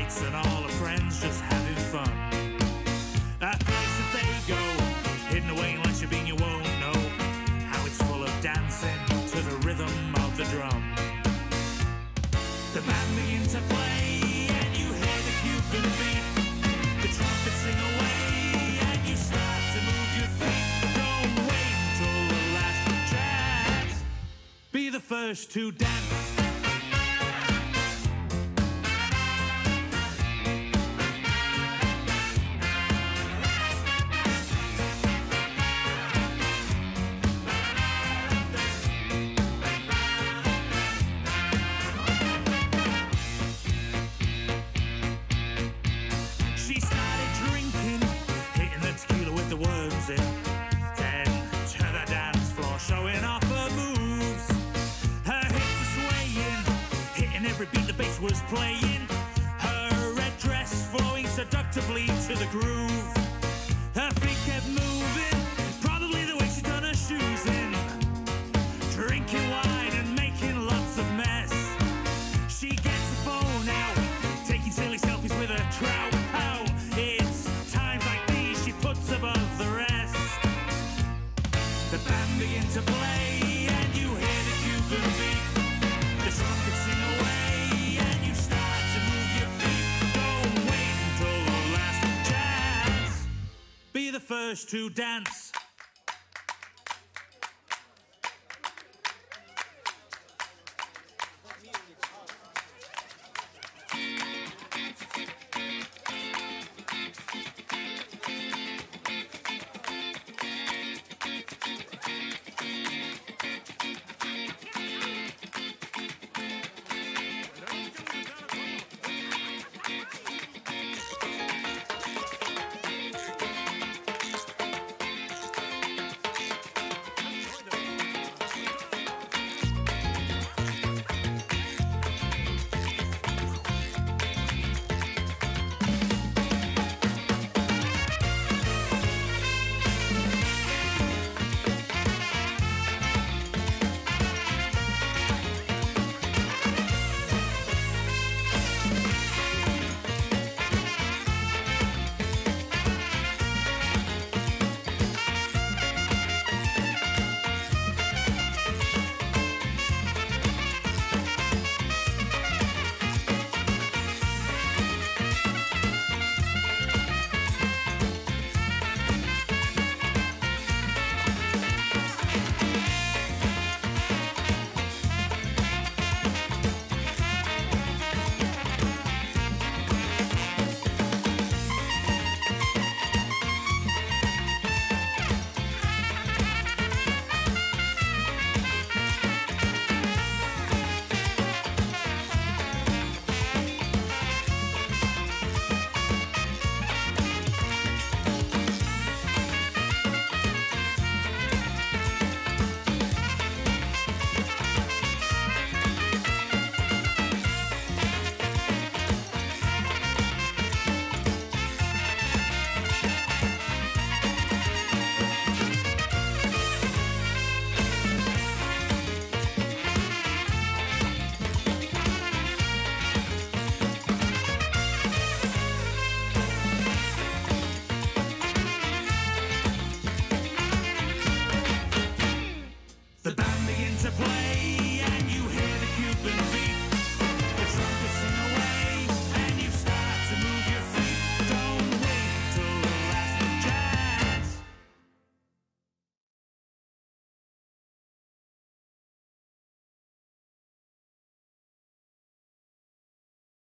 mates and all her friends just having fun. A place that they go, hidden away unless you've been, you won't know how it's full of dancing to the rhythm of the drum. The band begins to play and you hear the Cuban beat. The trumpets sing away and you start to move your feet. Don't wait until the last chance. Be the first to dance. Then to the dance floor, showing off her moves. Her hips are swaying, hitting every beat the bass was playing. Her red dress flowing seductively to the groove. Her feet kept moving, probably the way she done her shoes in. Drinking wine and making lots of mess. She gets the phone out, taking silly selfies with her trout. Pow! It's times like these she puts above the rest. The band begin to play and you hear the Cuban beat. The trumpets sing away and you start to move your feet. Don't wait until the last chance. Be the first to dance.